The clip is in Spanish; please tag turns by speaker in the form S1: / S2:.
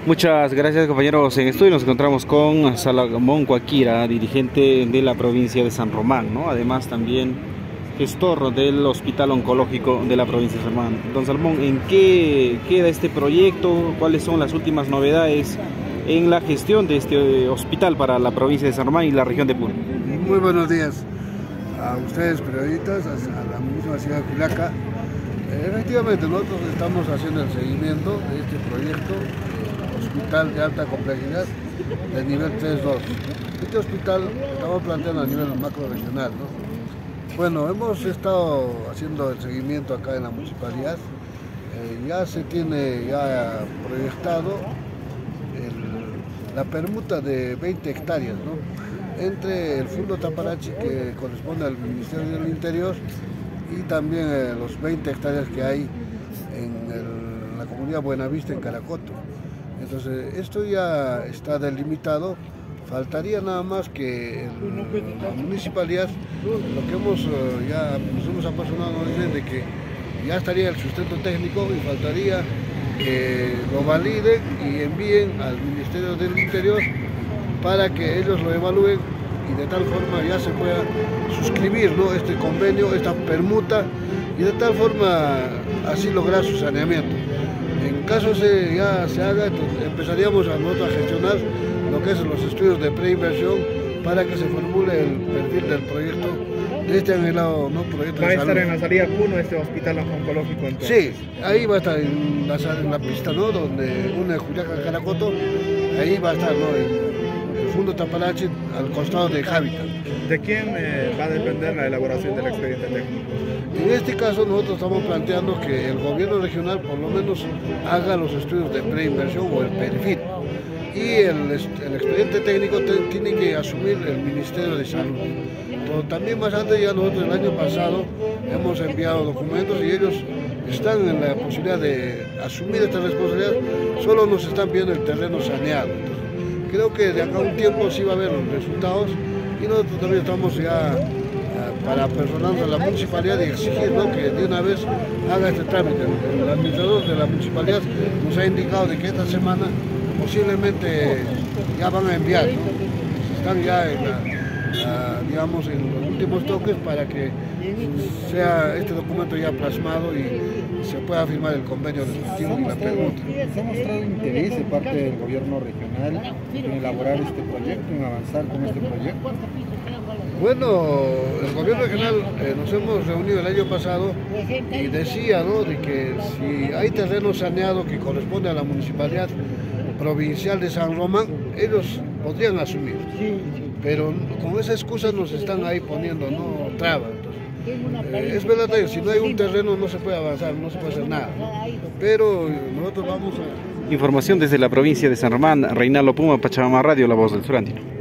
S1: Muchas gracias, compañeros. En estudio nos encontramos con Salomón Cuaquira, dirigente de la provincia de San Román, ¿no? Además también gestor del Hospital Oncológico de la provincia de San Román. Don Salomón, ¿en qué queda este proyecto? ¿Cuáles son las últimas novedades en la gestión de este hospital para la provincia de San Román y la región de Puno?
S2: Muy buenos días a ustedes, periodistas, a la misma ciudad de Quilaca. Efectivamente, nosotros estamos haciendo el seguimiento de este proyecto, hospital de alta complejidad de nivel 3-2. Este hospital estamos planteando a nivel macro regional, ¿no? Bueno, hemos estado haciendo el seguimiento acá en la municipalidad. Ya se tiene proyectado la permuta de 20 hectáreas, ¿no? Entre el Fundo Taparachi, que corresponde al Ministerio del Interior, y también los 20 hectáreas que hay en la comunidad Buenavista, en Caracoto. Entonces, esto ya está delimitado. Faltaría nada más que la municipalidad, lo que nos hemos apasionado, nos dicen de que ya estaría el sustento técnico y faltaría que lo validen y envíen al Ministerio del Interior para que ellos lo evalúen y de tal forma ya se pueda suscribir, ¿no?, este convenio, esta permuta, y de tal forma así lograr su saneamiento. En caso ya se haga, entonces empezaríamos nosotros a gestionar lo que es los estudios de preinversión para que se formule el perfil del proyecto, de este anhelado, ¿no?, proyecto
S3: ¿Va a
S1: de
S3: estar
S1: salud.
S3: en la salida Puno este hospital oncológico entonces?
S2: Sí, ahí va a estar en la pista, ¿no?, donde une Juliaca a Caracoto, ahí va a estar, ¿no?, el Fundo Taparachi al costado de Hábitat.
S3: ¿De quién va a depender la elaboración del expediente técnico?
S2: En este caso nosotros estamos planteando que el gobierno regional por lo menos haga los estudios de preinversión o el perfil, y el expediente técnico tiene que asumir el Ministerio de Salud. Pero también más antes, ya nosotros el año pasado hemos enviado documentos y ellos están en la posibilidad de asumir esta responsabilidad, solo nos están pidiendo el terreno saneado. Entonces, creo que de acá a un tiempo sí va a haber los resultados, y nosotros también estamos ya para personarnos a la municipalidad y exigir, ¿no?, que de una vez haga este trámite. El administrador de la municipalidad nos ha indicado de que esta semana posiblemente ya van a enviar, ¿no? Están ya digamos, en los últimos toques para que sea este documento ya plasmado y se pueda firmar el convenio respectivo y la permuta.
S4: ¿Se ha mostrado interés de parte del gobierno regional en elaborar este proyecto, en avanzar con este proyecto?
S2: Bueno, el gobierno regional nos hemos reunido el año pasado y decía, ¿no?, de que si hay terreno saneado que corresponde a la municipalidad provincial de San Román, ellos podrían asumir, pero con esa excusa nos están ahí poniendo, ¿no?, trabas. Es verdad que si no hay un terreno no se puede avanzar, no se puede hacer nada, ¿no? Pero nosotros vamos a...
S1: Información desde la provincia de San Román, Reinaldo Puma, Pachamama Radio, La Voz del Sur Andino.